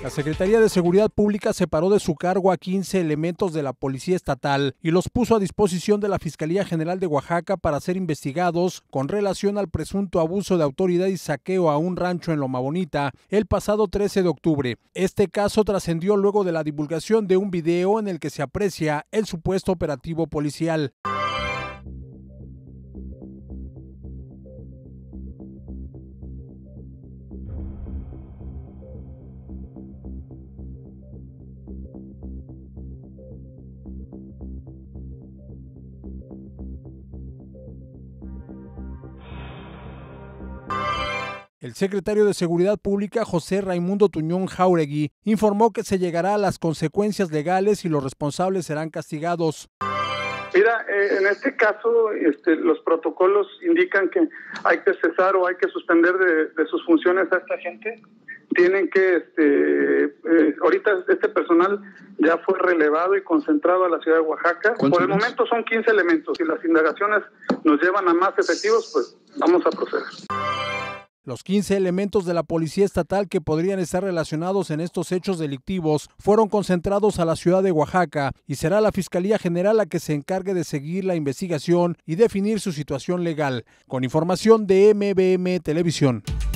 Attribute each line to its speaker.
Speaker 1: La Secretaría de Seguridad Pública separó de su cargo a 15 elementos de la Policía Estatal y los puso a disposición de la Fiscalía General de Oaxaca para ser investigados con relación al presunto abuso de autoridad y saqueo a un rancho en Loma Bonita el pasado 13 de octubre. Este caso trascendió luego de la divulgación de un video en el que se aprecia el supuesto operativo policial. El secretario de Seguridad Pública, José Raimundo Tuñón Jáuregui, informó que se llegará a las consecuencias legales y los responsables serán castigados.
Speaker 2: Mira, en este caso, los protocolos indican que hay que cesar o hay que suspender de sus funciones a esta gente. Tienen que, ahorita este personal ya fue relevado y concentrado a la ciudad de Oaxaca. Por el momento son 15 elementos. Si las indagaciones nos llevan a más efectivos, pues vamos a proceder.
Speaker 1: Los 15 elementos de la Policía Estatal que podrían estar relacionados en estos hechos delictivos fueron concentrados a la ciudad de Oaxaca y será la Fiscalía General la que se encargue de seguir la investigación y definir su situación legal. Con información de MBM Televisión.